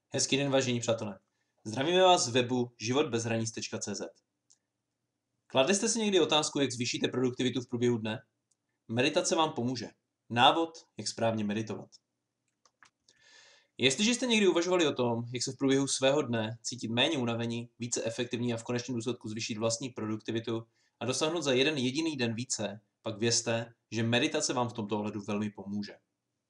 Hezký den, vážení přátelé. Zdravíme vás z webu životbezhranic.cz. Kladli jste si někdy otázku, jak zvýšíte produktivitu v průběhu dne? Meditace vám pomůže. Návod, jak správně meditovat. Jestliže jste někdy uvažovali o tom, jak se v průběhu svého dne cítit méně unavení, více efektivní a v konečném důsledku zvýšit vlastní produktivitu a dosáhnout za jeden jediný den více, pak vězte, že meditace vám v tomto ohledu velmi pomůže.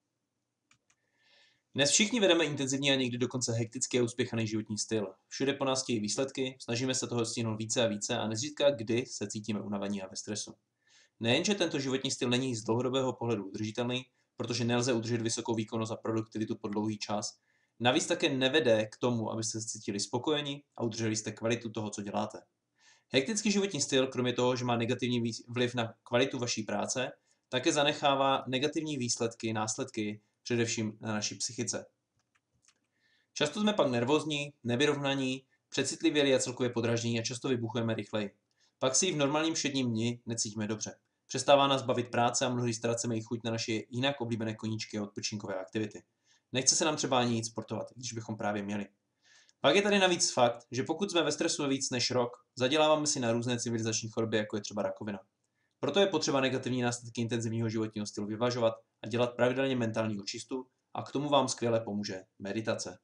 Dnes všichni vedeme intenzivní a někdy dokonce hektický a uspěchaný životní styl. Všude po nás chtějí výsledky, snažíme se toho stihnout více a více a nezřídka kdy se cítíme unavení a ve stresu. Nejenže tento životní styl není z dlouhodobého pohledu udržitelný, protože nelze udržet vysokou výkonnost a produktivitu po dlouhý čas, navíc také nevede k tomu, abyste se cítili spokojeni a udrželi jste kvalitu toho, co děláte. Hektický životní styl, kromě toho, že má negativní vliv na kvalitu vaší práce, také zanechává negativní následky především na naší psychice. Často jsme pak nervózní, nevyrovnaní, přecitlivělí a celkově podráždění a často vybuchujeme rychleji. Pak si i v normálním všedním dni necítíme dobře. Přestává nás bavit práce a mnohdy ztrácíme i chuť na naše jinak oblíbené koníčky a odpočinkové aktivity. Nechce se nám třeba ani nic sportovat, když bychom právě měli. Pak je tady navíc fakt, že pokud jsme ve stresu víc než rok, zaděláváme si na různé civilizační choroby, jako je třeba rakovina. Proto je potřeba negativní následky intenzivního životního stylu vyvažovat a dělat pravidelně mentální očistu a k tomu vám skvěle pomůže meditace.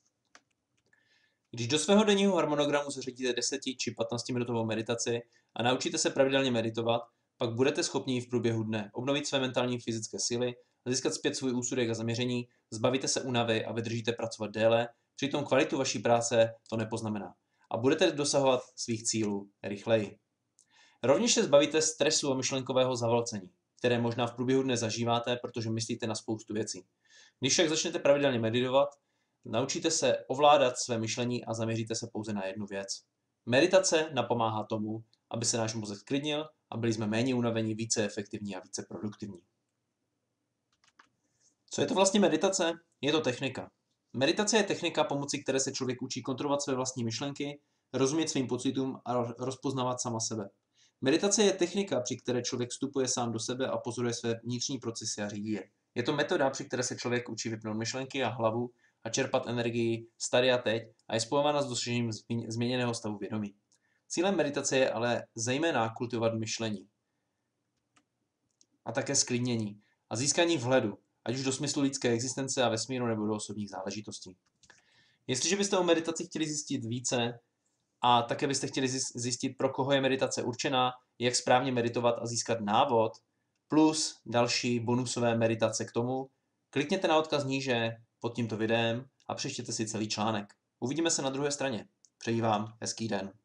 Když do svého denního harmonogramu zařadíte 10 či 15 minutovou meditaci a naučíte se pravidelně meditovat, pak budete schopni v průběhu dne obnovit své mentální fyzické síly, získat zpět svůj úsudek a zaměření, zbavíte se únavy a vydržíte pracovat déle, přitom kvalitu vaší práce to nepoznamená a budete dosahovat svých cílů rychleji. Rovněž se zbavíte stresu a myšlenkového zavalcení, které možná v průběhu dne zažíváte, protože myslíte na spoustu věcí. Když však začnete pravidelně meditovat, naučíte se ovládat své myšlení a zaměříte se pouze na jednu věc. Meditace napomáhá tomu, aby se náš mozek sklidnil a byli jsme méně unavení, více efektivní a více produktivní. Co je to vlastně meditace? Je to technika. Meditace je technika, pomocí které se člověk učí kontrolovat své vlastní myšlenky, rozumět svým pocitům a rozpoznávat sama sebe. Meditace je technika, při které člověk vstupuje sám do sebe a pozoruje své vnitřní procesy a řídí je. Je to metoda, při které se člověk učí vypnout myšlenky a hlavu a čerpat energii z tady a teď a je spojována s dosažením změněného stavu vědomí. Cílem meditace je ale zejména kultivovat myšlení a také sklidnění a získání vhledu, ať už do smyslu lidské existence a vesmíru nebo do osobních záležitostí. Jestliže byste o meditaci chtěli zjistit více a také byste chtěli zjistit, pro koho je meditace určená, jak správně meditovat a získat návod, plus další bonusové meditace k tomu, klikněte na odkaz níže pod tímto videem a přečtěte si celý článek. Uvidíme se na druhé straně. Přeji vám hezký den.